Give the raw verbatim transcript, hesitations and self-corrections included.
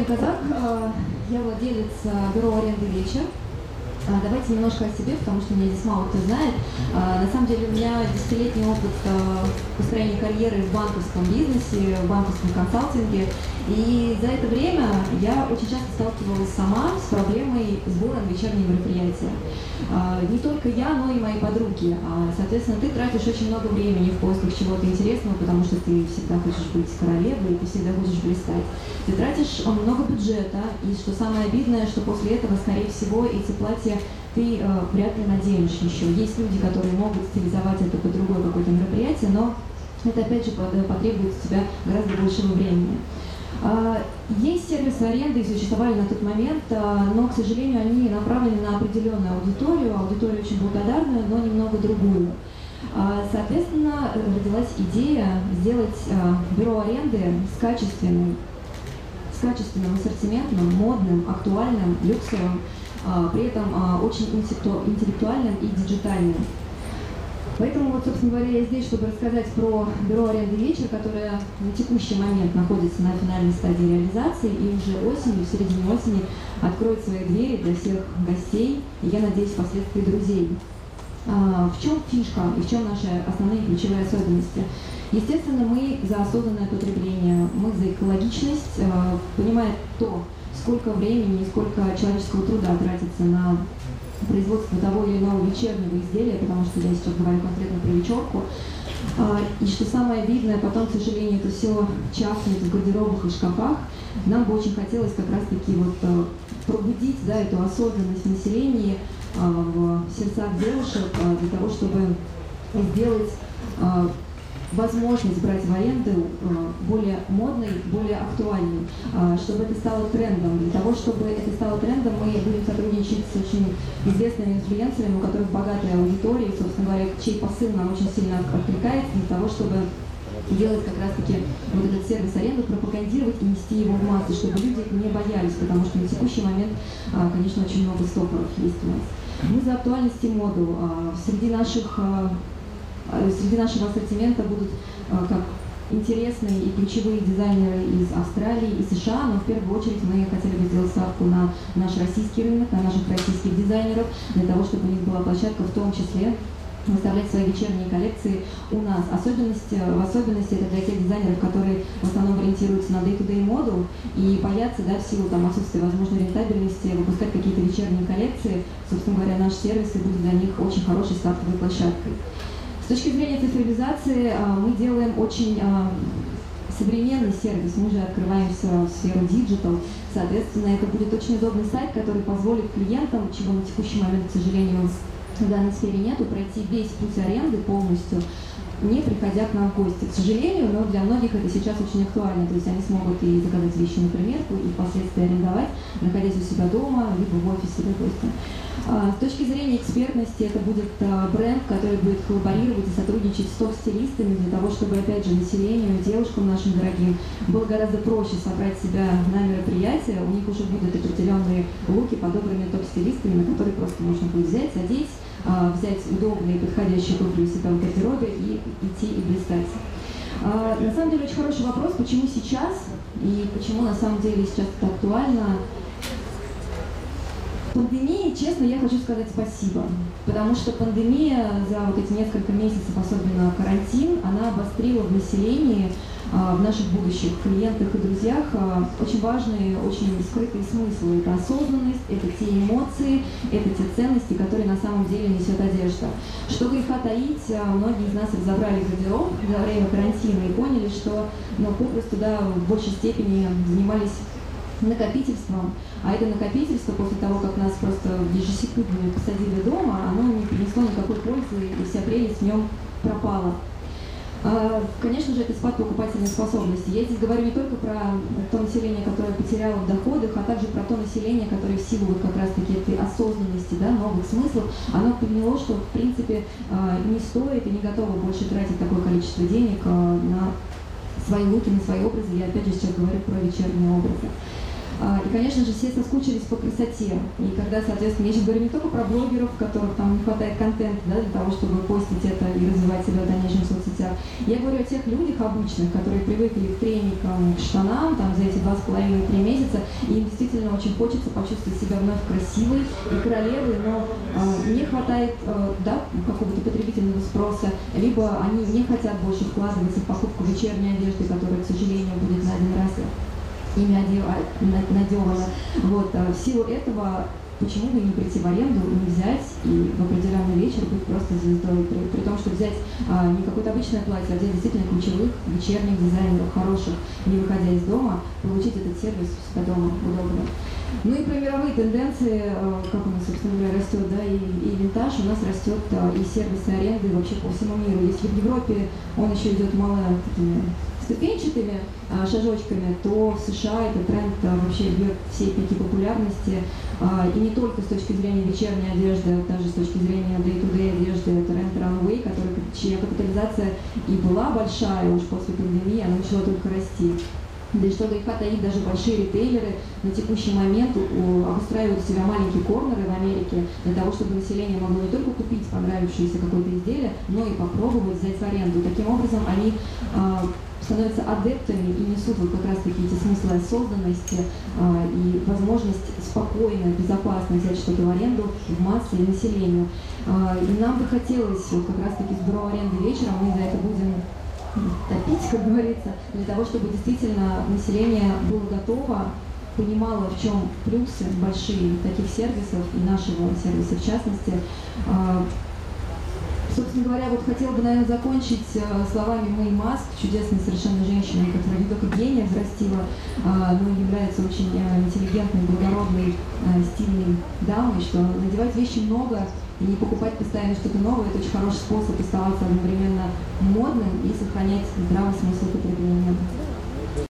Казак, я владелец бюро аренды «Вечер». Давайте немножко о себе, потому что меня здесь мало кто знает. На самом деле у меня десятилетний опыт построения карьеры в банковском бизнесе, в банковском консалтинге. И за это время я очень часто сталкивалась сама с проблемой сбора на вечерние мероприятия. Не только я, но и мои подруги. Соответственно, ты тратишь очень много времени в поисках чего-то интересного, потому что ты всегда хочешь быть королевой, и ты всегда хочешь блистать. Ты тратишь много бюджета, и что самое обидное, что после этого, скорее всего, эти платья ты э, вряд ли наденешь еще. Есть люди, которые могут стилизовать это под другое какое-то мероприятие, но это опять же потребует у тебя гораздо большего времени. Э, есть сервисы аренды, и существовали на тот момент, э, но, к сожалению, они направлены на определенную аудиторию, аудиторию очень благодарную, но немного другую. Э, соответственно, родилась идея сделать э, бюро аренды с качественным, с качественным ассортиментом, модным, актуальным, люксовым, при этом очень интеллектуальным и диджитальным. Поэтому, вот, собственно говоря, я здесь, чтобы рассказать про бюро аренды «Вечер», которое на текущий момент находится на финальной стадии реализации и уже осенью, в середине осени, откроет свои двери для всех гостей и, я надеюсь, впоследствии друзей. В чем фишка и в чем наши основные ключевые особенности? Естественно, мы за осознанное потребление, мы за экологичность, понимая то, сколько времени и сколько человеческого труда тратится на производство того или иного вечернего изделия, потому что я сейчас говорю конкретно про вечерку. И что самое обидное, потом, к сожалению, это все чахнет в гардеробах и шкафах. Нам бы очень хотелось как раз-таки вот пробудить, да, эту осознанность населения в сердцах девушек для того, чтобы сделать возможность брать в аренду более модной, более актуальной, чтобы это стало трендом. Для того, чтобы это стало трендом, мы будем сотрудничать с очень известными инфлюенсерами, у которых богатая аудитория, собственно говоря, чей посыл нам очень сильно откликается, для того, чтобы делать как раз-таки вот этот сервис аренды, пропагандировать и нести его в массы, чтобы люди не боялись, потому что на текущий момент, конечно, очень много стопоров есть у нас. Мы за актуальность и моду. Среди наших Среди нашего ассортимента будут как интересные и ключевые дизайнеры из Австралии и США, но в первую очередь мы хотели бы сделать ставку на наш российский рынок, на наших российских дизайнеров, для того, чтобы у них была площадка в том числе выставлять свои вечерние коллекции у нас. Особенность, в особенности это для тех дизайнеров, которые в основном ориентируются на day-to-day моду и боятся, да, в силу там, отсутствия возможной рентабельности выпускать какие-то вечерние коллекции. Собственно говоря, наш сервис будет для них очень хорошей стартовой площадкой. С точки зрения цифровизации мы делаем очень современный сервис, мы же открываемся в сферу диджитал, соответственно, это будет очень удобный сайт, который позволит клиентам, чего на текущий момент, к сожалению, в данной сфере нету, пройти весь путь аренды полностью, не приходя к нам в гости. К сожалению, но для многих это сейчас очень актуально, то есть они смогут и заказать вещи на примерку, и впоследствии арендовать, находясь у себя дома, либо в офисе, допустим. С точки зрения экспертности, это будет бренд, который будет коллаборировать и сотрудничать с топ-стилистами для того, чтобы, опять же, населению, девушкам нашим дорогим было гораздо проще собрать себя на мероприятие, у них уже будут определенные луки, подобранные топ-стилистами, на которые просто можно будет взять, одеть, взять удобные, подходящие туфли у себя в гардеробе и идти и блистать. На самом деле очень хороший вопрос, почему сейчас и почему на самом деле сейчас это актуально. Пандемии, честно, я хочу сказать спасибо, потому что пандемия за вот эти несколько месяцев, особенно карантин, она обострила в населении, в наших будущих клиентах и друзьях очень важные, очень скрытые смыслы. Это осознанность, это те эмоции, это те ценности, которые на самом деле несет одежда. Что греха таить, многие из нас разобрали гардероб за время карантина и поняли, что ну, попросту да, в большей степени занимались накопительством, а это накопительство после того, как нас просто ежесекундно посадили дома, оно не принесло никакой пользы, и вся прелесть в нем пропала. Конечно же, это спад покупательной способности. Я здесь говорю не только про то население, которое потеряло в доходах, а также про то население, которое в силу вот как раз-таки этой осознанности, да, новых смыслов, оно поняло, что в принципе не стоит и не готово больше тратить такое количество денег на свои луки, на свои образы. Я опять же сейчас говорю про вечерние образы. И, конечно же, все соскучились по красоте. И когда, соответственно, я сейчас говорю не только про блогеров, у которых там не хватает контента, да, для того, чтобы постить это и развивать себя в дальнейшем в соцсетях. Я говорю о тех людях обычных, которые привыкли к треникам, к штанам там, за эти два с половиной три месяца, и им действительно очень хочется почувствовать себя вновь красивой и королевой, но э, не хватает э, да, какого-то потребительного спроса, либо они не хотят больше вкладываться в покупку вечерней одежды, которая, к сожалению, будет на один раз ими надевано. Вот, в силу этого, почему бы не прийти в аренду, не взять и в определенный вечер быть просто звездой, при, при том, что взять а, не какое-то обычное платье, а взять действительно ключевых вечерних дизайнеров, хороших, не выходя из дома, получить этот сервис у себя дома удобно. Ну и про мировые тенденции, как у нас, собственно говоря, растет, да, и, и винтаж, у нас растет и сервисы аренды вообще по всему миру. Если в Европе он еще идет мало такими ступенчатыми а, шажочками, то в США этот тренд а, вообще бьет все пики популярности. А, и не только с точки зрения вечерней одежды, а даже с точки зрения day-to-day одежды. Это тренд Runway, который, чья капитализация и была большая уж после пандемии, она начала только расти. Да и что греха таить, даже большие ритейлеры на текущий момент обустраивают себя маленькие корнеры в Америке для того, чтобы население могло не только купить понравившееся какое-то изделие, но и попробовать взять в аренду. Таким образом, они э, становятся адептами и несут вот как раз-таки эти смыслы осознанности э, и возможность спокойно, безопасно взять что-то в аренду в массы и населению. Э, и нам бы хотелось вот как раз-таки с бюро аренды вечером, мы за это будем топить, как говорится, для того, чтобы действительно население было готово, понимало, в чем плюсы большие таких сервисов и нашего сервиса в частности. Собственно говоря, вот хотела бы, наверное, закончить словами Мэй Маск, чудесной совершенно женщиной, которая не только гения взрастила, но и является очень интеллигентной, благородной, стильной дамой, что надевать вещи много и не покупать постоянно что-то новое – это очень хороший способ оставаться одновременно модным и сохранять здравый смысл